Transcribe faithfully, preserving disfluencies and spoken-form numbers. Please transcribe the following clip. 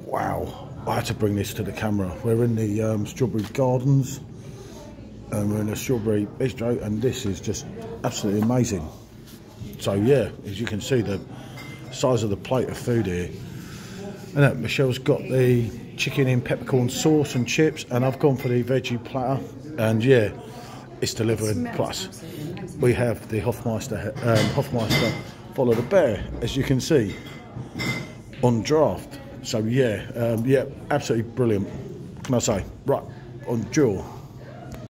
Wow, I had to bring this to the camera. We're in the um, strawberry gardens and we're in a strawberry bistro, and this is just absolutely amazing. So yeah, as you can see, the size of the plate of food here. And that Michelle's got the chicken in peppercorn sauce and chips, and I've gone for the veggie platter, and yeah, it's delivering. It Plus absolutely, absolutely. we have the Hofmeister, um, Hofmeister Follow the Bear, as you can see, on draft. So yeah, um, yeah, absolutely brilliant. Can I say? Right, on dual.